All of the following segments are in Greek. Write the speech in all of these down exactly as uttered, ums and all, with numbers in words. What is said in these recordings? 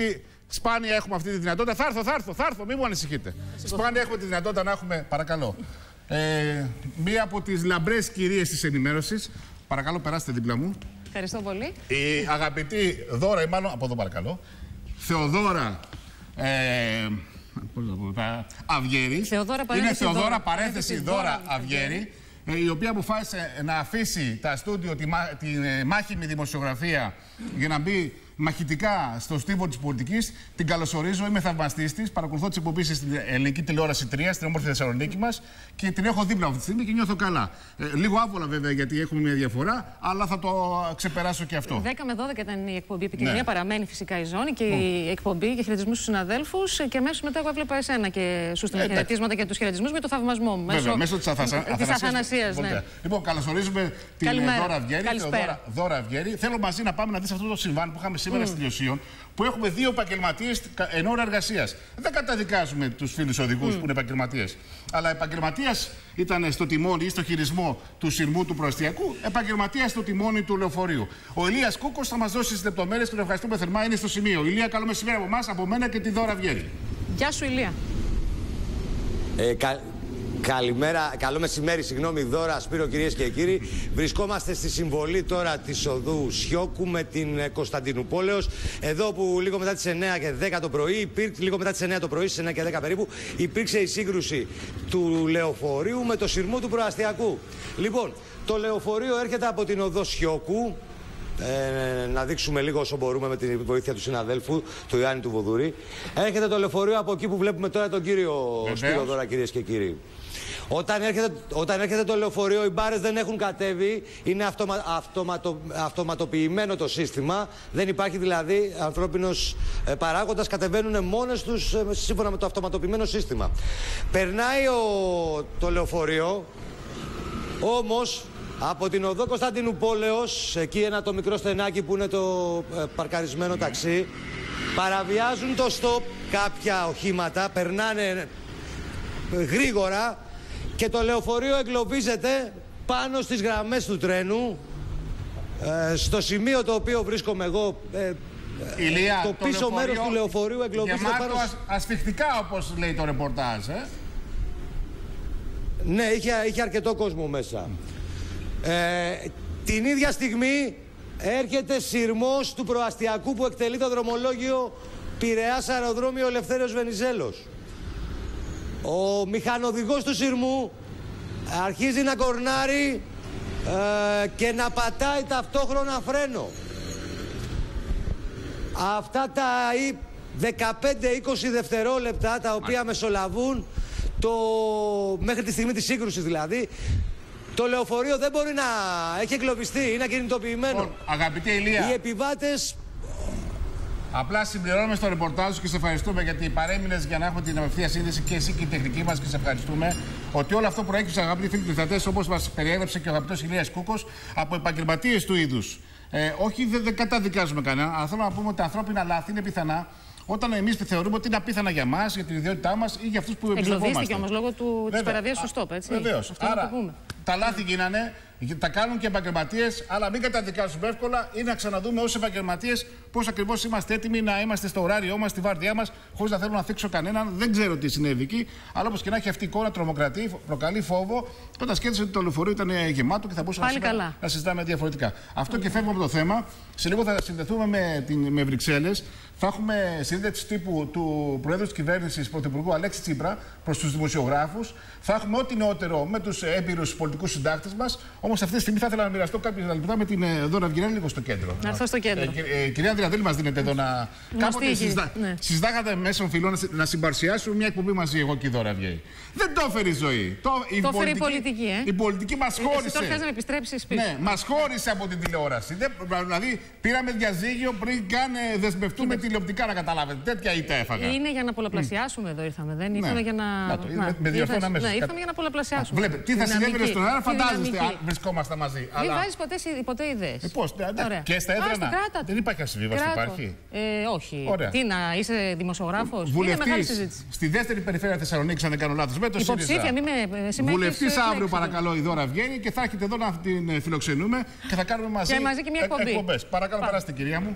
Σπάνια έχουμε αυτή τη δυνατότητα. Θα έρθω, θα έρθω, θα έρθω, μην μου ανησυχείτε. Σπάνια έχουμε τη δυνατότητα να έχουμε, παρακαλώ, ε, μία από τις λαμπρές κυρίες της ενημέρωσης. Παρακαλώ, περάστε δίπλα μου. Ευχαριστώ πολύ. Η αγαπητή Δώρα, ή μάλλον από εδώ παρακαλώ, Θεοδώρα ε, πώς να πω, Αυγέρη. Θεοδώρα, είναι Θεοδώρα, Δώρα, παρένθεση Δώρα Αυγέρη, η οποία αποφάσισε να αφήσει τα στούντιο τη, τη μάχημη δημοσιογραφία για να μπει μαχητικά στο στίβο της πολιτικής. Την καλωσορίζω, είμαι θαυμαστής της. Παρακολουθώ τις εκπομπές στην ελληνική τηλεόραση τρία, στην όμορφη Θεσσαλονίκη μας, και την έχω δίπλα αυτή τη στιγμή και νιώθω καλά. Ε, λίγο άβολα βέβαια, γιατί έχουμε μια διαφορά, αλλά θα το ξεπεράσω και αυτό. δέκα με δώδεκα ήταν η εκπομπή επικοινωνία. Ναι. Παραμένει φυσικά η ζώνη και mm. η εκπομπή και χαιρετισμούς στους συναδέλφους. Και αμέσως μετά εγώ έβλεπα εσένα και σου στείλα χαιρετίσματα και τους χαιρετισμούς με το θαυμασμό μου. Βέβαια, μέσω της Αθανασίας. Ναι. Λοιπόν, καλωσορίζουμε την Δώρα Αυγέρη. Δώρα Αυγέρη. Θέλω μαζί να πάμε να δεις αυτό το συμβάν που είχαμε σήμερα mm. στη Λιωσίων, που έχουμε δύο επαγγελματίες εν ώρα εργασίας. Δεν καταδικάζουμε τους φίλους οδηγούς mm. που είναι επαγγελματίες. Αλλά επαγγελματίας ήταν στο τιμόνι ή στο χειρισμό του σειρμού του προαστιακού, επαγγελματίας στο τιμόνι του λεωφορείου. Ο Ηλίας Κούκος θα μας δώσει τις λεπτομέρειες και τον ευχαριστούμε θερμά. Είναι στο σημείο. Ηλία, καλό μεσημέρι από εμάς, από μένα και τη Δώρα Αυγέρη. Γεια σου, Ηλία. Ε, κα... Καλημέρα, καλό μεσημέρι, συγγνώμη Δώρα, Σπύρο, κυρίες και κύριοι. Βρισκόμαστε στη συμβολή τώρα της οδού Σιώκου με την Κωνσταντινούπολεως. Εδώ που λίγο μετά τις εννιά και δέκα το πρωί, υπήρξε, λίγο μετά τις εννιά το πρωί, στις εννιά και δέκα περίπου, υπήρξε η σύγκρουση του λεωφορείου με το σειρμό του προαστιακού. Λοιπόν, το λεωφορείο έρχεται από την οδό Σιώκου. Ε, να δείξουμε λίγο όσο μπορούμε με τη βοήθεια του συναδέλφου, του Ιωάννη του Βοδούρη. Έρχεται το λεωφορείο από εκεί που βλέπουμε τώρα τον κύριο Σπύρο Δώρα, κυρίες και κύριοι. Όταν έρχεται, όταν έρχεται το λεωφορείο, οι μπάρες δεν έχουν κατέβει, είναι αυτομα, αυτοματο, αυτοματοποιημένο το σύστημα. Δεν υπάρχει δηλαδή ανθρώπινος ε, παράγοντας, κατεβαίνουν μόνες τους ε, σύμφωνα με το αυτοματοποιημένο σύστημα. Περνάει ο, το λεωφορείο, όμως από την οδό Κωνσταντινούπολεως, εκεί ένα το μικρό στενάκι που είναι το ε, παρκαρισμένο ταξί, παραβιάζουν το στοπ κάποια οχήματα, περνάνε γρήγορα και το λεωφορείο εγκλωβίζεται πάνω στις γραμμές του τρένου, ε, στο σημείο το οποίο βρίσκομαι εγώ. ε, Ηλία, το πίσω το μέρος του λεωφορείου εγκλωβίζεται πάνω... Γεμάτο ασφιχτικά, όπως λέει το ρεπορτάζ, ε? Ναι, είχε, είχε αρκετό κόσμο μέσα. Ε, την ίδια στιγμή έρχεται σειρμός του προαστιακού που εκτελεί το δρομολόγιο Πειραιάς Αεροδρόμιο Ελευθέριος Βενιζέλος. Ο μηχανοδηγός του σειρμού αρχίζει να κορνάρει ε, και να πατάει ταυτόχρονα φρένο. Αυτά τα δεκαπέντε με είκοσι δευτερόλεπτα τα οποία μεσολαβούν το... μέχρι τη στιγμή της σύγκρουσης δηλαδή, το λεωφορείο δεν μπορεί να έχει εγκλωβιστεί, είναι ακινητοποιημένο. Λοιπόν, αγαπητέ Ηλία, οι επιβάτες... Απλά συμπληρώνουμε στο ρεπορτάζ και σε ευχαριστούμε γιατί παρέμεινες για να έχουμε την απευθεία σύνδεση και εσύ και η τεχνική μας και σε ευχαριστούμε ότι όλο αυτό προέκυψε, αγαπητοί φίλοι τηλεθεατές, όπως μας περιέγραψε και ο αγαπητός Ηλίας Κούκος, από επαγγελματίες του είδους. Ε, όχι, δεν δε καταδικάζουμε κανένα, αλλά θέλω να πούμε ότι τα ανθρώπινα λάθη είναι πιθανά όταν εμείς θεωρούμε ότι είναι απίθανα για μας, για την ιδιότητά μας ή για αυτούς που εμπιστευόμαστε. Εγκλωβίστηκε όμως λόγω της παραβίασης του στόπ, έτσι. Βεβαίως. Άρα, το τα λάθη γίνανε, τα κάνουν και επαγγελματίες, αλλά μην καταδικάζουμε εύκολα ή να ξαναδούμε ως επαγγελματίες πώς ακριβώς είμαστε έτοιμοι να είμαστε στο ωράριό μας, στη βάρδιά μας, χωρίς να θέλω να θίξω κανέναν. Δεν ξέρω τι συνέβη εκεί, αλλά όπως και να έχει αυτή η εικόνα τρομοκρατεί, προκαλεί φόβο. Όταν σκέφτεσαι ότι το λεωφορείο ήταν γεμάτο και θα μπορούσαμε να, να συζητάμε διαφορετικά. Αυτό και φεύγουμε από το θέμα. Σε λίγο θα συνδεθούμε με, την, με Βρυξέλλες. Θα έχουμε συνέντευξη τύπου του Προέδρου της Κυβέρνησης, Πρωθυπουργού Αλέξη Τσίπρα, προς τους δημοσιογράφους. Θα έχουμε ό,τι νεότερο με τους έμπειρους πολιτικούς συντάκτες μας. Όμως αυτή τη στιγμή θα ήθελα να μοιραστώ κάποια λεπτά με την Δώρα Αυγέρη λίγο στο κέντρο. Να έρθω στο κέντρο. Ε, ε, κυρία Ανδριαδέλη, μας δίνετε εδώ να. Κάποτε συζητά... ναι. συζητάγατε μέσω φιλών να συμπαρουσιάσουμε μια εκπομπή μαζί, εγώ και η Δώρα Αυγέρη. Δεν το έφερε η ζωή. Το, η, το πολιτική, η πολιτική, ε. η πολιτική μας χώρισε. Τώρα να επιστρέψεις πίσω. Ναι, μας χώρισε από την τηλεόραση. Δεν, δηλαδή πήραμε διαζύγιο πριν καν δεσμευτούμε τηλεοπτικά, να καταλάβετε. Τέτοια ήττα έφαγα. Είναι για να πολλαπλασιάσουμε mm. εδώ ήρθαμε. Δεν ήρθαμε ναι. για να. να, το, να με, με διορθώνω αμέσως. Ναι, ήρθαμε για να πολλαπλασιάσουμε. Βλέπετε, τι θα συνέβαινε στον αέρα, φαντάζεστε αν βρισκόμαστε μαζί. Μην αλλά... βάζεις ποτέ, ποτέ ιδέες. Ε, πώς, ναι, και στα έδρανα. Δεν υπάρχει ασυμβίβαστη, υπάρχει. Ε, όχι. Ωραία. Τι να είσαι δημοσιογράφος. Βουλευτής στη δεύτερη περιφέρεια Θεσσαλονίκης, αν δεν κάνω λάθος. Υποψήφια, μην με συμμετέχει. Βουλευτής αύριο, παρακαλώ, η Δώρα Αυγέρη και θα έρχεται εδώ να την φιλοξενούμε και θα κάνουμε μαζί εκπομπές. Παρακαλώ, περάστε, κυρία μου.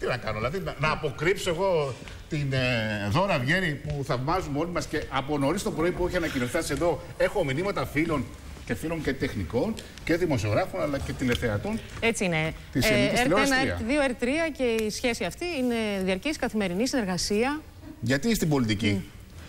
τι να κάνω, δηλαδή να, να αποκρύψω εγώ την ε, Δώρα Βιέρη που θαυμάζουμε όλοι μας και από νωρίς το πρωί που έχει ανακοινωθεί εδώ έχω μηνύματα φίλων και φίλων και τεχνικών και δημοσιογράφων αλλά και τηλεθεατών. Έτσι είναι. Της ελληνικής τηλεόρασης ερ δύο, ερ τρία και η σχέση αυτή είναι διαρκής καθημερινή συνεργασία. Γιατί στην πολιτική?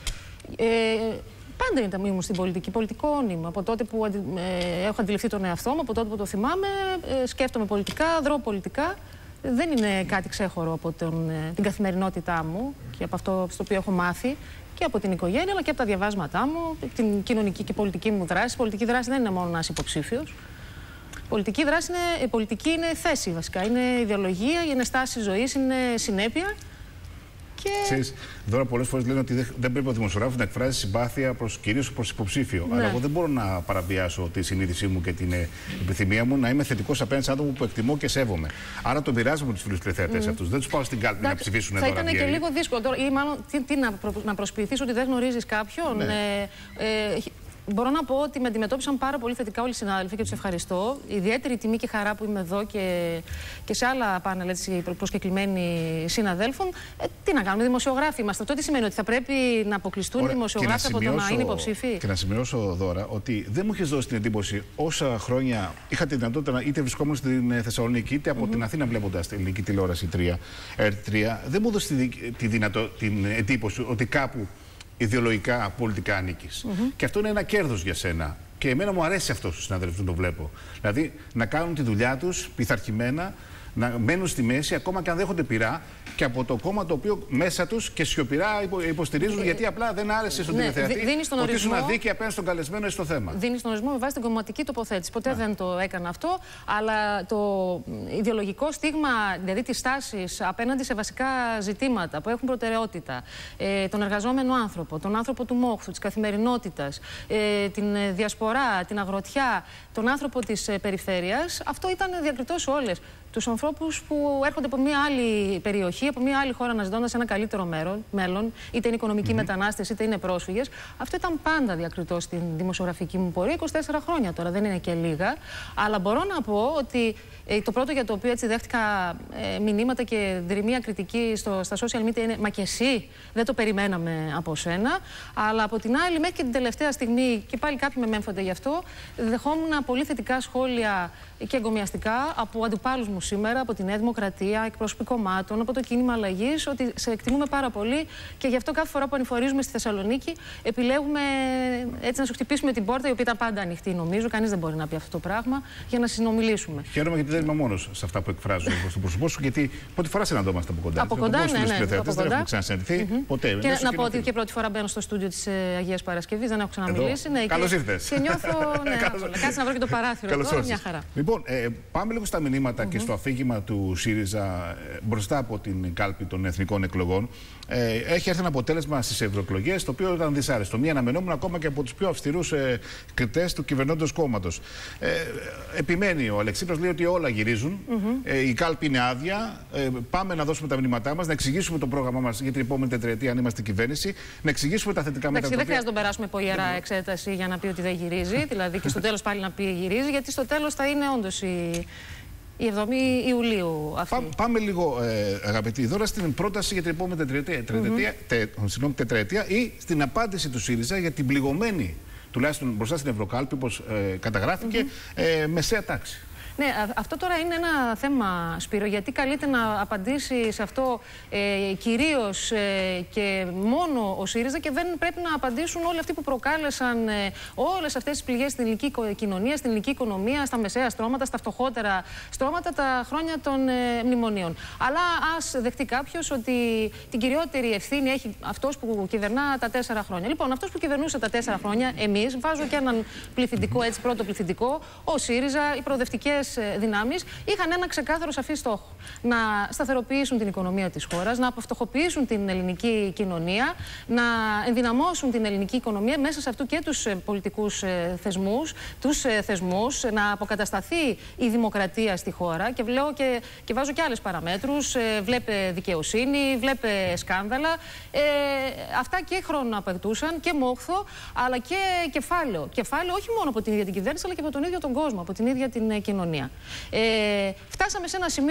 Ε, πάντα ήταν ήμουν στην πολιτική, πολιτικό είμαι. Από τότε που αντι, ε, έχω αντιληφθεί τον εαυτό μου, από τότε που το θυμάμαι, ε, σκέφτομαι πολιτικά, δρώ πολιτικά. Δεν είναι κάτι ξέχωρο από τον, ε, την καθημερινότητά μου και από αυτό στο οποίο έχω μάθει και από την οικογένεια, αλλά και από τα διαβάσματά μου, την κοινωνική και πολιτική μου δράση. Η πολιτική δράση δεν είναι μόνο να είσαι υποψήφιος. Πολιτική δράση είναι, πολιτική είναι θέση βασικά. Είναι ιδεολογία, είναι στάση ζωής, είναι συνέπεια. Και... Ξέρεις, Δώρα, πολλές φορές λένε ότι δεν πρέπει ο δημοσιογράφος να εκφράζει συμπάθεια προς, κυρίως προς υποψήφιο. Ναι. Αλλά εγώ δεν μπορώ να παραβιάσω τη συνείδησή μου και την επιθυμία μου να είμαι θετικός απέναντι σε άτομο που εκτιμώ και σέβομαι. Άρα το μοιράζομαι τους φίλους τηλεθεατές mm. αυτούς. Δεν τους πάω στην κάλπη να ψηφίσουν Δώρα Βιέρη. Θα ήταν και λίγο δύσκολο τώρα, ή μάλλον τι, τι να, προ, να προσποιηθείς ότι δεν γνωρίζεις κάποιον. Ναι. Ε, ε, Μπορώ να πω ότι με αντιμετώπισαν πάρα πολύ θετικά όλοι οι συνάδελφοι και τους ευχαριστώ. Ιδιαίτερη τιμή και χαρά που είμαι εδώ και, και σε άλλα πάνελ προσκεκλημένοι συναδέλφων. Ε, τι να κάνουμε, δημοσιογράφοι είμαστε. Αυτό τι σημαίνει, ότι θα πρέπει να αποκλειστούν οι δημοσιογράφοι από το να είναι υποψήφοι? Και να σημειώσω, Δώρα, ότι δεν μου έχεις δώσει την εντύπωση όσα χρόνια είχα τη δυνατότητα είτε βρισκόμουν στην Θεσσαλονίκη είτε από mm -hmm. την Αθήνα βλέποντας την ελληνική τηλεόραση τρία, ερ τρία, δεν μου έδωσε τη, τη δυνατό, την εντύπωση ότι κάπου ιδεολογικά, πολιτικά ανήκεις. Mm-hmm. Και αυτό είναι ένα κέρδος για σένα. Και εμένα μου αρέσει αυτό στους συναδέλφους, το βλέπω. Δηλαδή να κάνουν τη δουλειά τους πειθαρχημένα, να μένουν στη μέση, ακόμα και αν δέχονται πειρά, και από το κόμμα το οποίο μέσα τους και σιωπηρά υποστηρίζουν, ε, γιατί απλά δεν άρεσε στον ναι, τηλεθεατή ότι ήσουν αδίκη απέναντι στον καλεσμένο ή στο θέμα. Δίνει τον ορισμό με βάση την κομματική τοποθέτηση. Ποτέ ναι. δεν το έκανα αυτό, αλλά το ιδεολογικό στίγμα, δηλαδή τη στάση απέναντι σε βασικά ζητήματα που έχουν προτεραιότητα, ε, τον εργαζόμενο άνθρωπο, τον άνθρωπο του μόχθου, της καθημερινότητας, ε, την διασπορά, την αγροτιά, τον άνθρωπο της ε, περιφέρειας, αυτό ήταν διακριτό σε όλες. Τους ανθρώπους που έρχονται από μια άλλη περιοχή, από μια άλλη χώρα, αναζητώντας ένα καλύτερο μέρο, μέλλον, είτε είναι οικονομικοί mm-hmm. μετανάστες, είτε είναι πρόσφυγες. Αυτό ήταν πάντα διακριτό στην δημοσιογραφική μου πορεία, είκοσι τέσσερα χρόνια τώρα, δεν είναι και λίγα. Αλλά μπορώ να πω ότι ε, το πρώτο για το οποίο έτσι δέχτηκα ε, μηνύματα και δρυμία κριτική στο, στα social media είναι «Μα και εσύ, δεν το περιμέναμε από σένα». Αλλά από την άλλη, μέχρι και την τελευταία στιγμή, και πάλι κάποιοι με μέμφονται γι' αυτό, δεχόμουν πολύ θετικά σχόλια και εγκομιαστικά από αντιπάλους μου σήμερα, από τη Νέα Δημοκρατία, εκπρόσωποι κομμάτων, από το κίνημα αλλαγής, ότι σε εκτιμούμε πάρα πολύ και γι' αυτό κάθε φορά που ανηφορίζουμε στη Θεσσαλονίκη επιλέγουμε έτσι να σου χτυπήσουμε την πόρτα, η οποία ήταν πάντα ανοιχτή, νομίζω. Κανείς δεν μπορεί να πει αυτό το πράγμα, για να συνομιλήσουμε. Χαίρομαι γιατί δεν είμαι μόνος σε αυτά που εκφράζω στο πρόσωπό σου, γιατί πρώτη φορά συναντώμαστε από κοντά. Από κοντά, ναι, ναι. Δεν έχουμε ξανασυναντηθεί ποτέ. Και να πω ότι και πρώτη φορά μπαίνω στο στούντιο της Αγίας Παρασκευής, δεν έχω ξαναμιλήσει. Καλώς ήρθες. Και νιώθω. Κάτσε να βρω και το παράθυρο εδώ, μια χαρά. Λοιπόν, πάμε λίγο στα μηνύματα και στο αφήγημα του ΣΥΡΙΖΑ μπροστά από την κάλπη των εθνικών εκλογών. Ε, έχει έρθει ένα αποτέλεσμα στις ευρωεκλογές το οποίο ήταν δυσάρεστο. Μη αναμενόμενο ακόμα και από τους πιο αυστηρούς ε, κριτές του κυβερνώντος κόμματος. Ε, επιμένει ο Αλεξίπρας, λέει ότι όλα γυρίζουν. Mm -hmm. ε, η κάλπη είναι άδεια. Ε, πάμε να δώσουμε τα μηνύματά μας, να εξηγήσουμε το πρόγραμμά μας για την επόμενη τετραετία, αν είμαστε κυβέρνηση, να εξηγήσουμε τα θετικά μέτρα. Δεν χρειάζεται να τον περάσουμε από ιερά εξέταση για να πει ότι δεν γυρίζει. Δηλαδή και στο τέλος πάλι να πει γυρίζει, γιατί στο τέλος θα είναι όντως η. Η εβδόμη Ιουλίου αυτή. Πά, πάμε λίγο, ε, αγαπητή Δώρα, στην πρόταση για την επόμενη τετραετία, τετραετία, mm -hmm. τε, συγγνώμη, τετραετία ή στην απάντηση του ΣΥΡΙΖΑ για την πληγωμένη, τουλάχιστον μπροστά στην Ευρωκάλπη, όπως ε, καταγράφηκε, mm -hmm. ε, μεσαία τάξη. Ναι, αυτό τώρα είναι ένα θέμα, Σπύρο, γιατί καλείται να απαντήσει σε αυτό ε, κυρίως ε, και μόνο ο ΣΥΡΙΖΑ και δεν πρέπει να απαντήσουν όλοι αυτοί που προκάλεσαν ε, όλες αυτές τις πληγές στην ελληνική κοινωνία, στην ελληνική οικονομία, στα μεσαία στρώματα, στα φτωχότερα στρώματα τα χρόνια των ε, μνημονίων. Αλλά ας δεχτεί κάποιος ότι την κυριότερη ευθύνη έχει αυτός που κυβερνά τα τέσσερα χρόνια. Λοιπόν, αυτός που κυβερνούσε τα τέσσερα χρόνια, εμείς, βάζω και έναν πληθυντικό, έτσι, πρώτο πληθυντικό, ο ΣΥΡΙΖΑ, οι προοδευτικές δυνάμεις είχαν ένα ξεκάθαρο σαφή στόχο. Να σταθεροποιήσουν την οικονομία της χώρας, να αποφτωχοποιήσουν την ελληνική κοινωνία, να ενδυναμώσουν την ελληνική οικονομία μέσα σε αυτού και τους πολιτικούς θεσμούς, τους θεσμούς, να αποκατασταθεί η δημοκρατία στη χώρα. Και, λέω και, και βάζω και άλλες παραμέτρους. Βλέπε δικαιοσύνη, βλέπε σκάνδαλα. Ε, αυτά και χρόνο απαιτούσαν και μόχθο, αλλά και κεφάλαιο. Κεφάλαιο όχι μόνο από την ίδια την κυβέρνηση, αλλά και από τον ίδιο τον κόσμο, από την ίδια την κοινωνία. Ε, φτάσαμε σε ένα σημείο που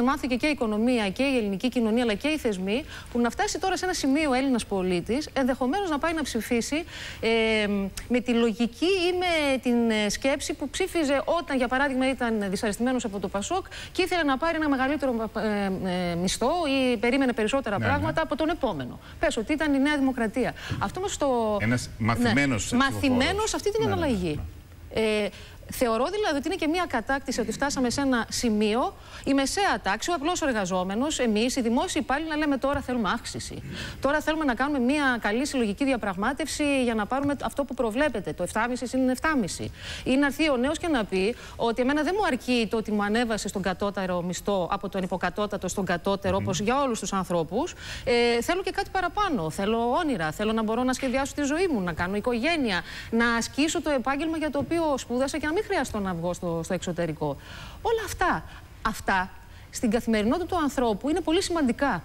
τρομάθηκε και η οικονομία και η ελληνική κοινωνία, αλλά και οι θεσμοί, που να φτάσει τώρα σε ένα σημείο ο Έλληνας πολίτης, ενδεχομένως να πάει να ψηφίσει ε, με τη λογική ή με την σκέψη που ψήφιζε όταν, για παράδειγμα, ήταν δυσαρεστημένος από το Πασόκ και ήθελε να πάρει ένα μεγαλύτερο ε, ε, μισθό ή περίμενε περισσότερα ναι, πράγματα ναι. από τον επόμενο. Πες ότι ήταν η Νέα Δημοκρατία. Αυτό όμως το. Ένας μαθημένος ναι, μαθημένος αυτή την ναι, εναλλαγή. Ναι, ναι. Ε, Θεωρώ δηλαδή ότι είναι και μια κατάκτηση ότι φτάσαμε σε ένα σημείο, η μεσαία τάξη, ο απλός εργαζόμενος, εμείς, οι δημόσιοι υπάλληλοι, να λέμε τώρα θέλουμε αύξηση. Τώρα θέλουμε να κάνουμε μια καλή συλλογική διαπραγμάτευση για να πάρουμε αυτό που προβλέπετε. Το επτά κόμμα πέντε είναι επτά κόμμα πέντε. Ή να έρθει ο νέος και να πει ότι εμένα δεν μου αρκεί το ότι μου ανέβασε στον κατώτερο μισθό από τον υποκατώτατο στον κατώτερο, mm. όπως για όλους τους ανθρώπους. Ε, θέλω και κάτι παραπάνω. Θέλω όνειρα. Θέλω να μπορώ να σχεδιάσω τη ζωή μου, να κάνω οικογένεια, να ασκήσω το επάγγελμα για το οποίο σπούδασα και να μην χρειαστώ να βγω στο, στο εξωτερικό. Όλα αυτά, αυτά στην καθημερινότητα του ανθρώπου είναι πολύ σημαντικά.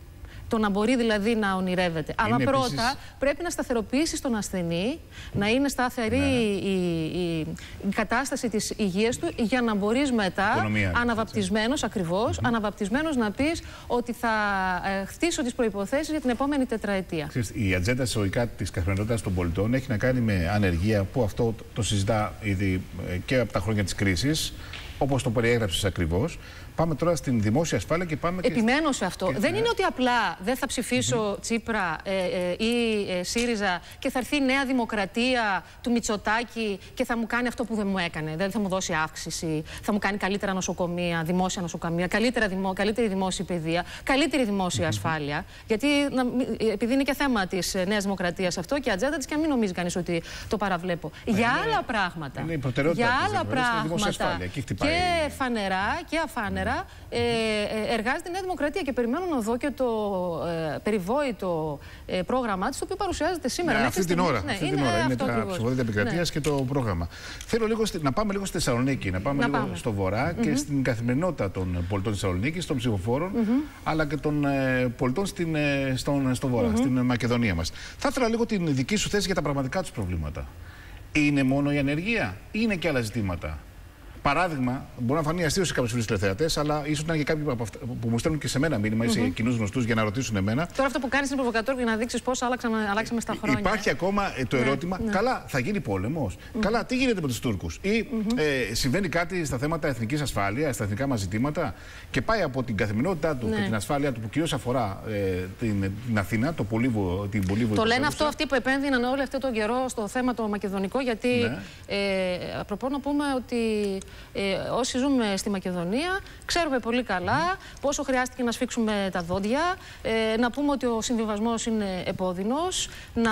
Το να μπορεί δηλαδή να ονειρεύεται. Είναι αλλά πρώτα επίσης... πρέπει να σταθεροποιήσει τον ασθενή, να είναι σταθερή ναι. η, η, η κατάσταση της υγείας του, για να μπορείς μετά, οικονομία, αναβαπτισμένος ακριβώς, mm-hmm. αναβαπτισμένος να πεις ότι θα ε, χτίσω τις προϋποθέσεις για την επόμενη τετραετία. Η ατζέντα εισαγωγικά της καθημερινότητας των πολιτών έχει να κάνει με ανεργία, που αυτό το συζητά ήδη και από τα χρόνια της κρίσης, όπως το περιέγραψες ακριβώς. Πάμε τώρα στην δημόσια ασφάλεια και πάμε. Επιμένω σε αυτό. Και... Δεν είναι ότι απλά δεν θα ψηφίσω mm-hmm. Τσίπρα ε, ε, ή ε, ΣΥΡΙΖΑ και θα έρθει η Νέα Δημοκρατία του Μητσοτάκη και θα μου κάνει αυτό που δεν μου έκανε. Δηλαδή θα μου δώσει αύξηση, θα μου κάνει καλύτερα νοσοκομεία, δημόσια νοσοκομεία, καλύτερα δημο, καλύτερη δημόσια παιδεία, καλύτερη δημόσια mm-hmm. ασφάλεια. Γιατί να, επειδή είναι και θέμα της Νέας Δημοκρατίας αυτό και η ατζέντα της, και να μην νομίζει κανείς ότι το παραβλέπω. Είναι, για άλλα πράγματα. Είναι η προτεραιότητα για της άλλα πράγματα. Και, και φανερά και αφάνερα. Ε, ε, εργάζεται η Νέα Δημοκρατία και περιμένω να δω και το ε, περιβόητο ε, πρόγραμμά της, το οποίο παρουσιάζεται σήμερα. Ναι, αυτή την ώρα. Ναι, αυτή είναι, την ώρα. είναι τα ψηφοδέλτια επικρατείας ναι. και το πρόγραμμα. Θέλω λίγο στη, να πάμε λίγο στη Θεσσαλονίκη, να πάμε να λίγο πάμε. στο Βορρά mm-hmm. και στην καθημερινότητα των πολιτών της Θεσσαλονίκης, των ψηφοφόρων, mm-hmm. αλλά και των ε, πολιτών στην, ε, στον, στο Βορρά, mm-hmm. στην Μακεδονία μας. Θα ήθελα λίγο την δική σου θέση για τα πραγματικά τους προβλήματα. Είναι μόνο η ανεργία ή είναι και άλλα ζητήματα? Παράδειγμα, μπορεί να φανεί αστείο σε κάποιους φίλους τηλεθεατές, αλλά ίσως ήταν και κάποιοι που μου στέλνουν και σε μένα μήνυμα ή σε κοινούς γνωστούς για να ρωτήσουν εμένα. Τώρα αυτό που κάνεις είναι προβοκατόρ για να δείξεις πώς αλλάξαμε, αλλάξαμε στα χρόνια. Υπάρχει ακόμα το ερώτημα, ναι, ναι. καλά, θα γίνει πόλεμος. Mm-hmm. Καλά, τι γίνεται με τους Τούρκους? Ή mm-hmm. ε, συμβαίνει κάτι στα θέματα εθνικής ασφάλειας, στα εθνικά μας ζητήματα, και πάει από την καθημερινότητά του ναι. και την ασφάλεια του, που κυρίως αφορά ε, την, την Αθήνα, το Πολύβο, την Πολύβο. Το λένε αυτό αυτοί που επένδυναν όλο αυτό τον καιρό στο θέμα το μακεδονικό, γιατί ναι. ε, απροπό να πούμε ότι. Ε, όσοι ζούμε στη Μακεδονία, ξέρουμε πολύ καλά mm. πόσο χρειάστηκε να σφίξουμε τα δόντια, ε, να πούμε ότι ο συμβιβασμός είναι επώδυνος, να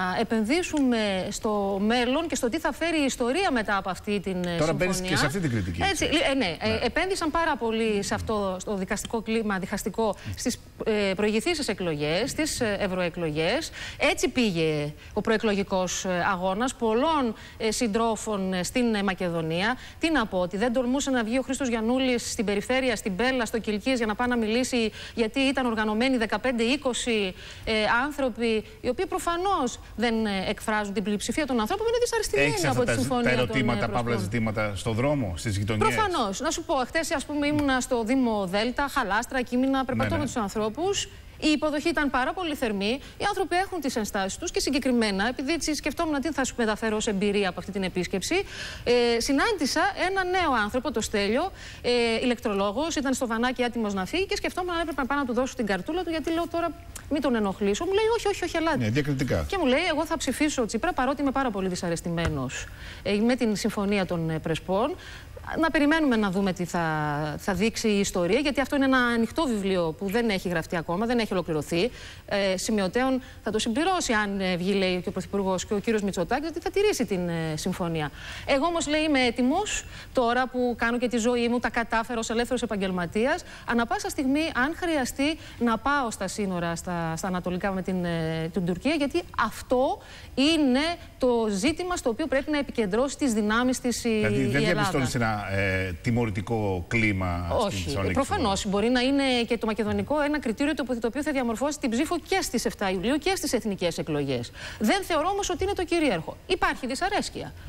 επενδύσουμε στο μέλλον και στο τι θα φέρει η ιστορία μετά από αυτή την Τώρα συμφωνία. Τώρα μπαίνεις και σε αυτή την κριτική. Έτσι, ε, ναι, ναι. Ε, επένδυσαν πάρα πολύ σε αυτό το δικαστικό κλίμα, διχαστικό, στις ε, προηγηθήσεις εκλογές, στις ε, ευρωεκλογές. Έτσι πήγε ο προεκλογικός αγώνας πολλών ε, συντρόφων ε, στην ε, Μακεδονία. Τι να πω, ότι δεν τολμούσε να βγει ο Χρήστος Γιαννούλης στην περιφέρεια, στην Πέλλα, στο Κιλκίες, για να πάει να μιλήσει, γιατί ήταν οργανωμένοι δεκαπέντε είκοσι ε, άνθρωποι, οι οποίοι προφανώς δεν ε, εκφράζουν την πλειοψηφία των ανθρώπων, είναι δυσαρεστημένοι από τη συμφωνία. Έχεις αυτά τα ερωτήματα, παύλα ζητήματα στον δρόμο, στις γειτονιές? Προφανώς. Να σου πω, χτες, ας πούμε, ήμουνα στο Δήμο Δέλτα, Χαλάστρα, και ήμουνα περπατώ ναι, ναι. με τους ανθρώπους. Η υποδοχή ήταν πάρα πολύ θερμή. Οι άνθρωποι έχουν τις ενστάσεις τους και συγκεκριμένα, επειδή έτσι σκεφτόμουν τι θα σου μεταφέρω ως εμπειρία από αυτή την επίσκεψη, ε, συνάντησα έναν νέο άνθρωπο, το Στέλιο, ε, ηλεκτρολόγος, ήταν στο βανάκι έτοιμος να φύγει και σκεφτόμουν αν έπρεπε να πάω να του δώσω την καρτούλα του, γιατί λέω τώρα μην τον ενοχλήσω. Μου λέει όχι, όχι, όχι, ελάτε. Ναι, διακριτικά. Και μου λέει, εγώ θα ψηφίσω Τσίπρα, παρότι είμαι πάρα πολύ δυσαρεστημένος ε, με την συμφωνία των ε, Πρεσπών. Να περιμένουμε να δούμε τι θα, θα δείξει η ιστορία, γιατί αυτό είναι ένα ανοιχτό βιβλίο που δεν έχει γραφτεί ακόμα, δεν έχει ολοκληρωθεί. Ε, σημειωτέων θα το συμπληρώσει, αν ε, βγει, λέει, και ο Πρωθυπουργός και ο κύριος Μητσοτάκης, γιατί θα τηρήσει την ε, συμφωνία. Εγώ όμως, λέει, είμαι έτοιμος τώρα που κάνω και τη ζωή μου, τα κατάφερα ως ελεύθερος επαγγελματίας, ανά πάσα στιγμή, αν χρειαστεί, να πάω στα σύνορα, στα, στα ανατολικά με την, ε, την Τουρκία, γιατί αυτό είναι το ζήτημα στο οποίο πρέπει να επικεντρώσει τις δυνάμεις της η, δηλαδή, η Ελλάδα. Ε, τιμωρητικό κλίμα στην Θεσσαλονίκη? Όχι. Προφανώς μπορεί να είναι και το μακεδονικό ένα κριτήριο το οποίο θα διαμορφώσει την ψήφο και στις επτά Ιουλίου και στις εθνικές εκλογές. Δεν θεωρώ όμως ότι είναι το κυρίαρχο. Υπάρχει δυσαρέσκεια.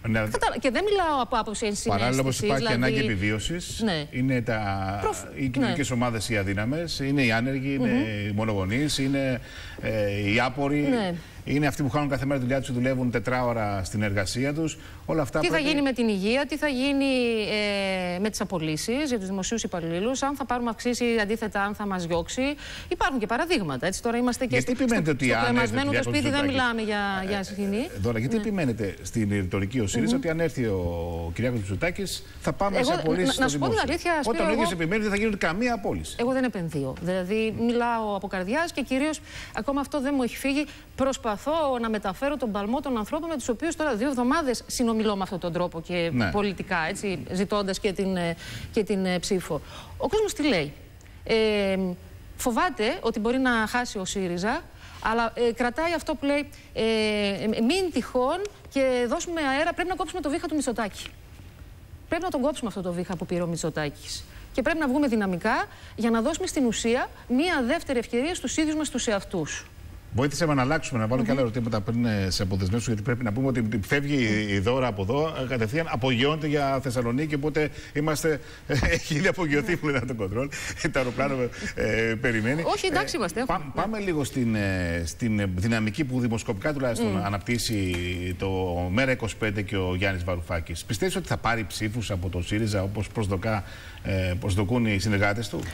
Ναι. Και δεν μιλάω από άποψη ενσυναίσθησης. Παράλληλα, όπως υπάρχει δηλαδή... ανάγκη επιβίωσης, ναι. είναι τα... Προφ... οι κοινωνικές ναι. ομάδες οι αδύναμες, είναι οι άνεργοι, είναι mm-hmm. οι μονογονείς, είναι ε, οι άποροι. Ναι. Είναι αυτοί που χάνουν κάθε μέρα τη δουλειά τους, δουλεύουν τετράωρα στην εργασία τους. Όλα αυτά τι πρέπει... θα γίνει με την υγεία, τι θα γίνει ε, με τις απολύσεις για τους δημοσίους υπαλλήλους, αν θα πάρουμε αυξήσει, αντίθετα αν θα μας διώξει. Υπάρχουν και παραδείγματα. Έτσι, τώρα είμαστε και γιατί στο, στο, στο κλεμασμένο το σπίτι, δεν μιλάμε για, ε, για σκηνή. Τώρα, γιατί ναι. επιμένετε στην ρητορική ο ΣΥΡΙΖΑ mm-hmm. ότι αν έρθει ο Κυριάκος Μητσοτάκης θα πάμε εγώ, σε απολύσεις στο δημόσιο. Όταν ο ίδιος επιμένει δεν θα γίνονται καμία απόλυση. Εγώ δεν επενδύω. Δηλαδή, μιλάω από καρδιάς και κυρίως ακόμα αυτό δεν μου έχει φύγει. Προσπαθώ να μεταφέρω τον παλμό των ανθρώπων με τους οποίους τώρα δύο εβδομάδες συνομιλώ με αυτόν τον τρόπο και ναι. πολιτικά, έτσι, ζητώντας και την, και την ψήφο. Ο κόσμος τι λέει. Ε, φοβάται ότι μπορεί να χάσει ο ΣΥΡΙΖΑ, αλλά ε, κρατάει αυτό που λέει ε, ε, μην τυχόν και δώσουμε αέρα, πρέπει να κόψουμε το βήχα του Μητσοτάκη. Πρέπει να τον κόψουμε αυτό το βήχα που πήρε ο Μητσοτάκης. Και πρέπει να βγούμε δυναμικά για να δώσουμε στην ουσία μία δεύτερη ευκαιρία στους ίδιους μας τους εαυτούς. Βοήθησε με να αλλάξουμε, να βάλω mm-hmm. και άλλα ερωτήματα πριν σε αποδεσμεύσω, γιατί πρέπει να πούμε ότι φεύγει mm-hmm. η Δώρα από εδώ, κατευθείαν απογειώνεται για Θεσσαλονίκη. Οπότε είμαστε. Έχει ήδη απογειωθεί που ήταν το κοντρόλ. Το αεροπλάνο ε, περιμένει. Όχι, εντάξει είμαστε. Ε, πά, πάμε λίγο στην, στην δυναμική που δημοσκοπικά τουλάχιστον mm. αναπτύσσει το Μέρα είκοσι πέντε και ο Γιάννης Βαρουφάκης. Πιστεύεις ότι θα πάρει ψήφους από το ΣΥΡΙΖΑ όπως προσδοκά, ε, προσδοκούν οι συνεργάτες του?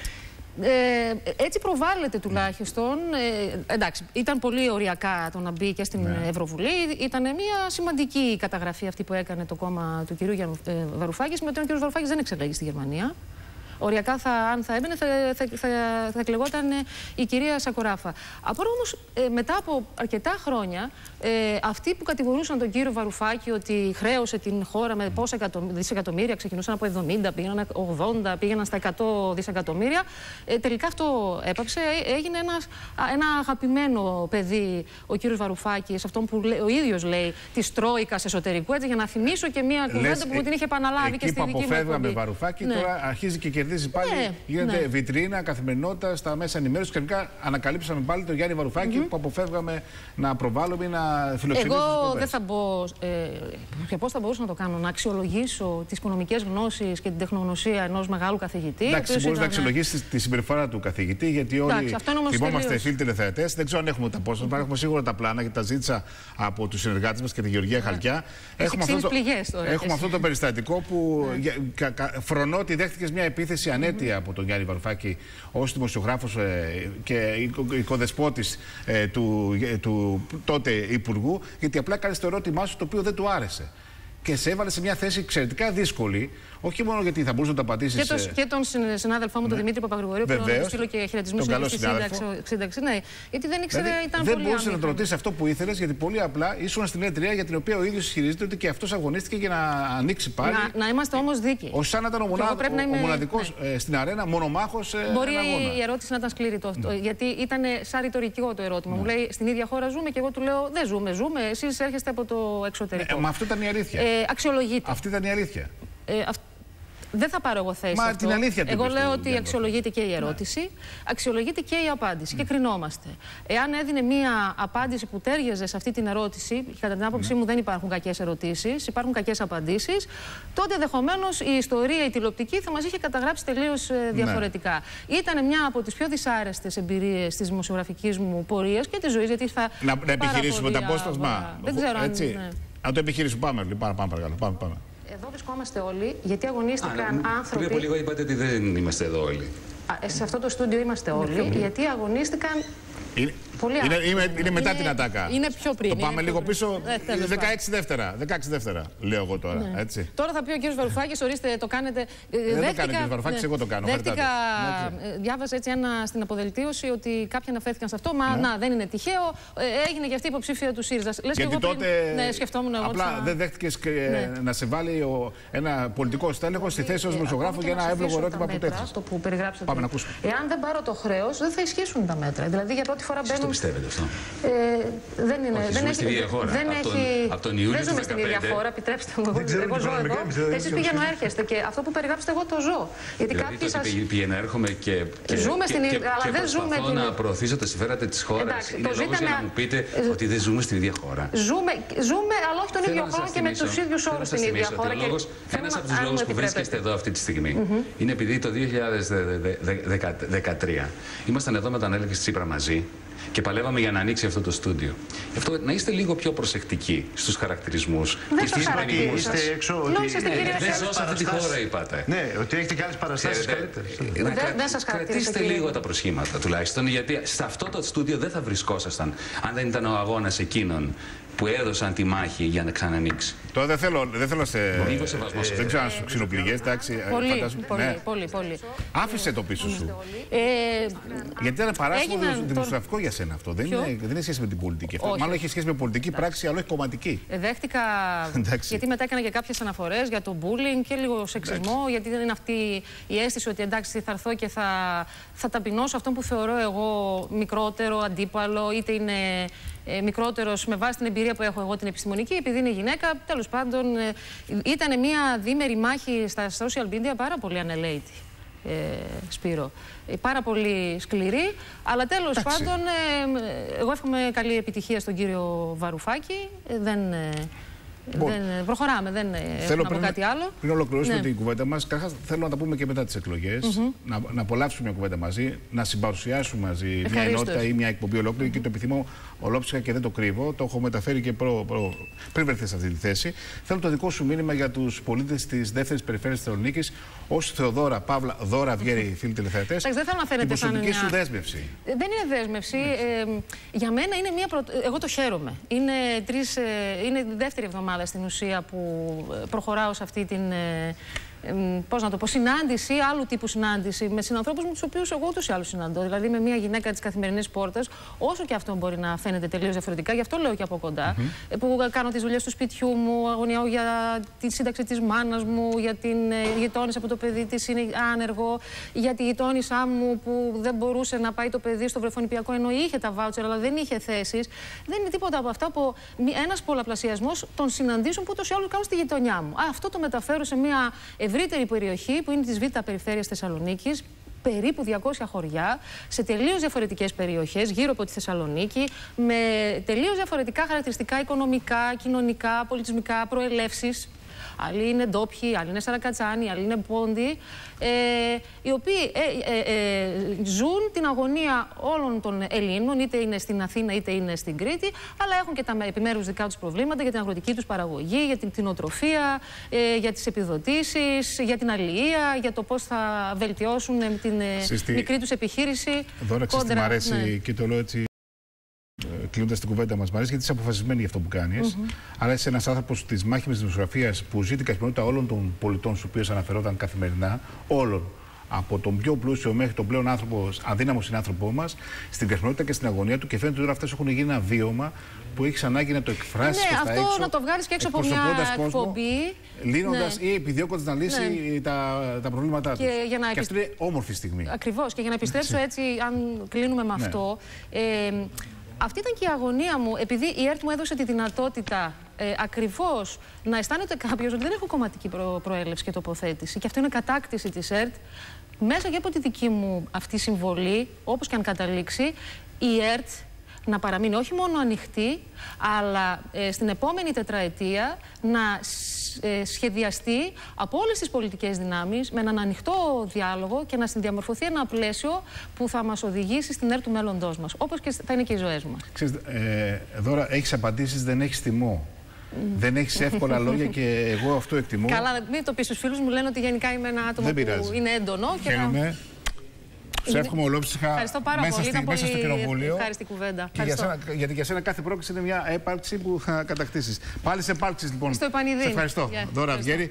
Ε, έτσι προβάλλεται τουλάχιστον. Ε, εντάξει, ήταν πολύ οριακά το να μπει και στην ναι. Ευρωβουλή. Ήταν μια σημαντική καταγραφή αυτή που έκανε το κόμμα του κυρίου Βαρουφάκη. Με τον κύριο Βαρουφάκη δεν εξελέγει στη Γερμανία. Οριακά, θα, αν θα έμπαινε, θα, θα, θα, θα εκλεγόταν η κυρία Σακοράφα. Απορώ όμως, ε, μετά από αρκετά χρόνια, ε, αυτοί που κατηγορούσαν τον κύριο Βαρουφάκη ότι χρέωσε την χώρα με πόσα δισεκατομμύρια, ξεκινούσαν από εβδομήντα, πήγαιναν ογδόντα, πήγαιναν στα εκατό δισεκατομμύρια, ε, τελικά αυτό έπαψε. Έγινε ένας, ένα αγαπημένο παιδί ο κύριος Βαρουφάκης, αυτόν που λέει, ο ίδιος λέει, της Τρόικας εσωτερικού, έτσι, για να θυμίσω και μια κουβέντα που μου την είχε επαναλάβει και στη δική μου εκπομπή. Εκεί που αποφεύγαμε Βαρουφάκη, ναι. τώρα αρχίζει και κερδίζει. Πάλι ναι, γίνεται ναι. βιτρίνα, καθημερινότητα στα μέσα ενημέρωση. Και τελικά ανακαλύψαμε πάλι τον Γιάννη Βαρουφάκη mm-hmm. που αποφεύγαμε να προβάλλουμε ή να φιλοξενήσουμε. Εγώ δεν θα μπω. Ε, και πώς θα μπορούσα να το κάνω, να αξιολογήσω τις οικονομικές γνώσεις και την τεχνογνωσία ενός μεγάλου καθηγητή. Εντάξει, μπορεί ήταν... να αξιολογήσει τη συμπεριφορά του καθηγητή, γιατί όλοι θυμόμαστε φίλοι τηλεθεατές. Δεν ξέρω αν έχουμε τα πόσα, mm-hmm. έχουμε σίγουρα τα πλάνα, γιατί τα ζήτησα από τους συνεργάτες μας και τη Γεωργία yeah. Χαλκιά. Έχουμε, αυτό το, τώρα, έχουμε αυτό το περιστατικό που yeah. φρονώ ότι δέχτηκες μια επίθεση ανέτεια mm-hmm. από τον Γιάννη Βαρουφάκη ως δημοσιογράφος ε, και οικοδεσπότης ε, του, ε, του τότε Υπουργού, γιατί απλά κάνεις το ερώτημά σου το οποίο δεν του άρεσε. Και σε έβαλε σε μια θέση εξαιρετικά δύσκολη, όχι μόνο γιατί θα μπορούσε να το απαντήσει. Και, το, και τον συνάδελφό μου, ναι. τον Δημήτρη Παπαγρηγορίου, που τον στείλω και χαιρετισμούς στη σύνταξη. Ναι, γιατί δεν ήξερε, δηλαδή, ήταν δεν πολύ μπορούσε να το ρωτήσει αυτό που ήθελε, γιατί πολύ απλά ήσουν στην εταιρεία για την οποία ο ίδιος ισχυρίζεται ότι και αυτός αγωνίστηκε για να ανοίξει πάλι. Να, να είμαστε όμως δίκαιοι. Ως σαν να ήταν ο, μονα... ο, ο μοναδικός ναι. ε, στην αρένα, μονομάχος. Ε, Μπορεί η ερώτηση να ήταν σκληρή το αυτό. Ναι. Γιατί ήταν σαν ρητορικό το ερώτημα. Ναι. Μου λέει στην ίδια χώρα ζούμε και εγώ του λέω δεν ζούμε, ζούμε. Εσείς έρχεστε από το εξωτερικό. Μα αυτό ήταν η αλήθεια. Αξιολογείται. Αυτή ήταν η αλήθεια. Ε, αυ... Δεν θα πάρω εγώ θέση. Μα αυτό. Την αλήθεια εγώ λέω ότι αξιολογείται και η ερώτηση, ναι. αξιολογείται και η απάντηση. Ναι. Και κρινόμαστε. Εάν έδινε μία απάντηση που τέριαζε σε αυτή την ερώτηση, κατά την άποψή ναι. μου δεν υπάρχουν κακές ερωτήσεις, υπάρχουν κακές απαντήσεις, τότε ενδεχομένως η ιστορία, η τηλεοπτική θα μας είχε καταγράψει τελείως ε, διαφορετικά. Ναι. Ήταν μια από τις πιο δυσάρεστες εμπειρίες της δημοσιογραφικής μου πορείας και της ζωής. Γιατί θα να, να επιχειρήσουμε το απόσπασμα. Δεν ξέρω αν. Ναι. Να το επιχειρήσουμε. Πάμε, πάμε, πάμε, παρακαλώ. Πάμε, πάμε. Εδώ βρισκόμαστε όλοι γιατί αγωνίστηκαν Α, άνθρωποι. Πριν από λίγο είπατε ότι δεν είμαστε εδώ όλοι. Α, σε αυτό το στούντιο είμαστε όλοι γιατί αγωνίστηκαν. Είναι, πολύ είναι, είναι, είναι μετά είναι, την ατάκα. Είναι πιο πριν. Το πάμε λίγο πριν. πίσω. Ε, δεκαέξι δεύτερα. δεκαέξι δεύτερα, λέω εγώ τώρα. Ναι. Έτσι. Τώρα θα πει ο κύριος Βαρουφάκης, ορίστε, το κάνετε. Δεν δέχτηκα, το κάνει ο κύριος Βαρουφάκης, ναι. εγώ το κάνω. Δέχτηκα, διάβασα έτσι ένα στην αποδελτίωση ότι κάποιοι αναφέρθηκαν σε αυτό. Μα ναι. να, δεν είναι τυχαίο. Ε, έγινε και αυτή η υποψήφια του ΣΥΡΙΖΑ. Λες γιατί και εγώ τότε. Πριν, ναι, σκεφτόμουν εγώ. Απλά θα... δεν δέχτηκες ναι. να σε βάλει ο, ένα πολιτικό στέλεχος στη θέση ως δημοσιογράφου για ένα εύλογο ερώτημα που τέθησε. Πάμε να ακούσουμε. Εάν δεν πάρω το χρέος, δεν θα ισχύσουν τα μέτρα. Δηλαδή για πρώτη φορά μπαίνουμε πιστεύετε αυτό? Ε, δεν είναι. Όχι, δεν ζούμε έχει, στη ίδια χώρα. Δεν, Από τον, έχει, από τον Ιούλιο δεν ζούμε του στην ίδια χώρα, επιτρέψτε μου. Εγώ ζω εδώ. Εσείς πηγαίνω έρχεστε και αυτό που περιγράψετε εγώ το ζω. Γιατί δηλαδή, κάποιοι σας... πηγαίνω έρχομαι και, και, ζούμε και, στην και, αλλά και δεν ζούμε προσπαθώ την... να προωθήσω τα συμφέροντα της χώρας. Είναι το λόγος για να μου πείτε ότι δεν ζούμε στην ίδια χώρα. Ζούμε, ζούμε αλλά όχι τον ίδιο χρόνο και με τους ίδιους όρους στην ίδια χώρα. Ένας από τους λόγους που βρίσκεστε εδώ αυτή τη στιγμή είναι επειδή το δύο χιλιάδες δεκατρία ήμασταν εδώ με τον Αλέξη Τσίπρα μαζί και παλεύαμε για να ανοίξει αυτό το στούντιο. Αυτό, να είστε λίγο πιο προσεκτικοί στους χαρακτηρισμούς. Δεν σας χαρακτήρισα. Είστε έξω ότι... Δεν ζω σε αυτή τη χώρα, είπατε. Ναι, ότι έχετε και άλλες παραστάσεις καλύτερες. Δεν σας χαρακτήρισα. Κρατήστε λίγο τα προσχήματα τουλάχιστον, γιατί σε αυτό το στούντιο δεν θα βρισκόσασταν αν δεν ήταν ο αγώνας εκείνων που έδωσαν τη μάχη για να ξανανοίξει. Τώρα δεν θέλω, δεν θέλω σε... Λίγο σεβασμό. Δεν ξέρω αν σου ξυνοπληγές, εντάξει. Πολύ, πολύ, πολύ, πολύ. Άφησε το πίσω σου. Ε, Γιατί ήταν παράσιμο έγιναν δημοσιογραφικό για σένα αυτό. Δεν είναι, δεν είναι σχέση με την πολιτική. Αυτό. Μάλλον έχει σχέση με πολιτική πράξη, αλλά όχι κομματική. Ε, δέχτηκα. Γιατί μετά έκανα και κάποιες αναφορές για το bullying και λίγο σεξισμό. Εντάξει. Γιατί δεν είναι αυτή η αίσθηση ότι εντάξει θα έρθω και θα, θα ταπεινώσω αυτό που θεωρώ εγώ μικρότερο, αντίπαλο, είτε είναι ε, μικρότερος με βάση την εμπειρία που έχω εγώ την επιστημονική, επειδή είναι γυναίκα. Τέλος πάντων, ε, ήταν μια διήμερη μάχη στα social media πάρα πολύ ανελαίτη. Ε, Σπύρο. Ε, πάρα πολύ σκληρή, αλλά τέλος Εντάξει. πάντων ε, εγώ εύχομαι καλή επιτυχία στον κύριο Βαρουφάκη. Ε, δεν, ε, δεν, προχωράμε, δεν θέλω να πω κάτι άλλο. Πριν ολοκληρώσουμε ναι. την κουβέντα μας, καταρχάς θέλω να τα πούμε και μετά τις εκλογές, mm-hmm. να, να απολαύσουμε μια κουβέντα μαζί, να συμπαρουσιάσουμε μαζί Ευχαρίστως. μια ενότητα ή μια εκπομπή ολόκληρη mm-hmm. και το επιθυμώ ολόψυχα και δεν το κρύβω. Το έχω μεταφέρει και προ, προ, πριν βρεθεί σε αυτή τη θέση. Θέλω το δικό σου μήνυμα για τους πολίτες της δεύτερης περιφέρειας της Θεσσαλονίκης, ως Θεοδώρα Παύλα Δώρα Βιέρη, φίλοι τηλεθεατές. Δεν θέλω να φαίνεται σαν προσωπική μια... σου δέσμευση. Δεν είναι δέσμευση. Ε, για μένα είναι μια. Προ... Εγώ το χαίρομαι. Είναι, τρεις, ε, είναι η δεύτερη εβδομάδα στην ουσία που προχωράω σε αυτή την. Ε, πώς να το πω, συνάντηση, άλλου τύπου συνάντηση με συνανθρώπους με τους οποίους εγώ ούτως ή άλλως συναντώ. Δηλαδή με μια γυναίκα της καθημερινής πόρτας, όσο και αυτό μπορεί να φαίνεται τελείως διαφορετικά, γι' αυτό λέω και από κοντά, mm-hmm. που κάνω τις δουλειές του σπιτιού μου, αγωνιάω για τη σύνταξη της μάνας μου, για την γειτόνισσα που το παιδί της είναι άνεργο, για τη γειτόνισσά μου που δεν μπορούσε να πάει το παιδί στο βρεφονιπιακό ενώ είχε τα βάουτσερ αλλά δεν είχε θέσεις. Δεν είναι τίποτα από αυτά από ένας πολλαπλασιασμός των συναντήσεων που ούτως ή άλλως κάνω στη γειτονιά μου. Α, αυτό το μεταφέρω σε μια ευρύτερη περιοχή που είναι της Β' περιφέρειας Θεσσαλονίκης, περίπου διακόσια χωριά, σε τελείως διαφορετικές περιοχές γύρω από τη Θεσσαλονίκη, με τελείως διαφορετικά χαρακτηριστικά οικονομικά, κοινωνικά, πολιτισμικά, προελεύσεις. Άλλοι είναι ντόπιοι, άλλοι είναι σαρακατσάνοι, άλλοι είναι πόντοι, ε, οι οποίοι ε, ε, ε, ζουν την αγωνία όλων των Ελλήνων, είτε είναι στην Αθήνα είτε είναι στην Κρήτη, αλλά έχουν και τα επιμέρους δικά τους προβλήματα για την αγροτική τους παραγωγή, για την κτηνοτροφία, ε, για τις επιδοτήσεις, για την αλληλεία, για το πώς θα βελτιώσουν την Συστή... μικρή τους επιχείρηση. Δώρα, ξέρετε, μου αρέσει ναι. και το λέω έτσι. Κλείνοντας την κουβέντα μας, μου αρέσει γιατί είσαι αποφασισμένη για αυτό που κάνεις. Mm-hmm. Αλλά είσαι ένας άνθρωπος της μάχημης δημοσιογραφίας που ζει την καθημερινότητα όλων των πολιτών στους οποίους αναφερόταν καθημερινά, όλων. Από τον πιο πλούσιο μέχρι τον πλέον άνθρωπο, αδύναμο συνάνθρωπό μας, στην καθημερινότητα και στην αγωνία του. Και φαίνεται ότι όλα αυτά έχουν γίνει ένα βίωμα που έχεις ανάγκη να το εκφράσεις. Ναι, αυτό έξω, να το βγάλεις και έξω από μια εκπομπή. Λύνοντας ναι. ή επιδιώκοντας να λύσει ναι. τα, τα προβλήματά του. Και, για να και αυτό είναι όμορφη στιγμή. Ακριβώς. Και για να επιστρέψω έτσι, αν κλείνουμε με αυτό. Ναι. Ε, Αυτή ήταν και η αγωνία μου, επειδή η ΕΡΤ μου έδωσε τη δυνατότητα ε, ακριβώς να αισθάνεται κάποιος ότι δεν έχω κομματική προ, προέλευση και τοποθέτηση. Και αυτό είναι κατάκτηση της ΕΡΤ. Μέσα και από τη δική μου αυτή συμβολή, όπως και αν καταλήξει, η ΕΡΤ να παραμείνει όχι μόνο ανοιχτή, αλλά ε, στην επόμενη τετραετία να ε, σχεδιαστεί από όλες τις πολιτικές δυνάμεις με έναν ανοιχτό διάλογο και να συνδιαμορφωθεί ένα πλαίσιο που θα μας οδηγήσει στην ΕΡΤ του μέλλοντός μας, όπως και θα είναι και οι ζωές μας. Ξέρετε, ε, Δώρα, έχεις απαντήσεις, δεν έχεις τιμό. Mm. Δεν έχεις εύκολα λόγια και εγώ αυτό εκτιμώ. Καλά, μην το πεις στους φίλους μου, λένε ότι γενικά είμαι ένα άτομο που είναι έντονο. Και να... Τους εύχομαι ολόψυχα μέσα, στη, μέσα στο κοινοβούλιο. Ευχάριστη κουβέντα. Και για σένα, γιατί για σένα κάθε πρόκληση είναι μια έπαρξη που θα κατακτήσεις. Πάλι σε επάρξεις λοιπόν. Στο επανειδή. Σε ευχαριστώ. Yeah, Δώρα Βιέρη.